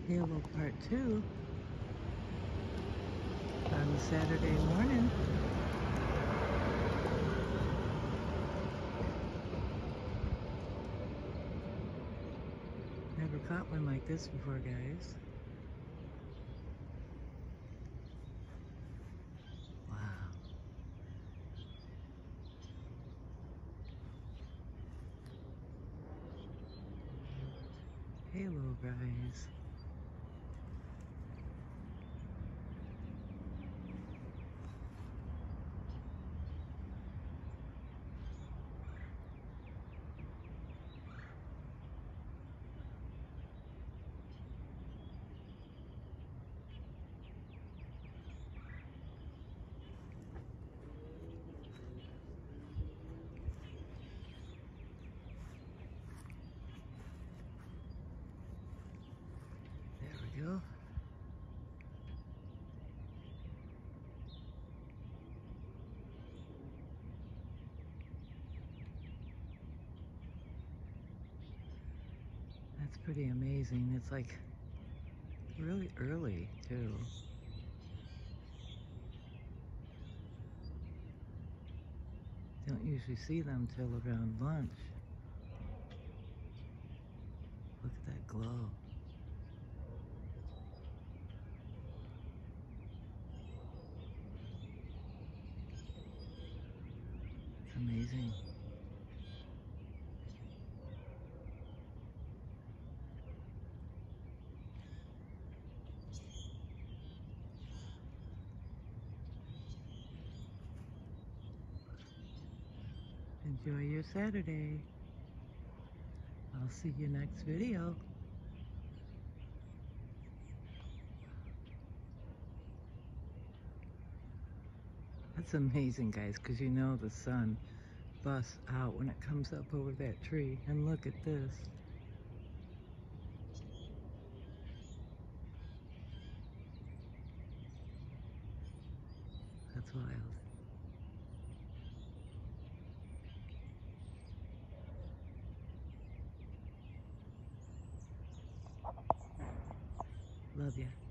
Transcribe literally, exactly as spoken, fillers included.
Halo Part two on Saturday morning. Never caught one like this before, guys. Wow. Halo, guys. There we go. That's pretty amazing. It's like really early, too. Don't usually see them till around lunch. Look at that glow. It's amazing. Enjoy your Saturday. I'll see you next video. That's amazing, guys, because you know the sun busts out when it comes up over that tree. And look at this. That's wild. Love ya.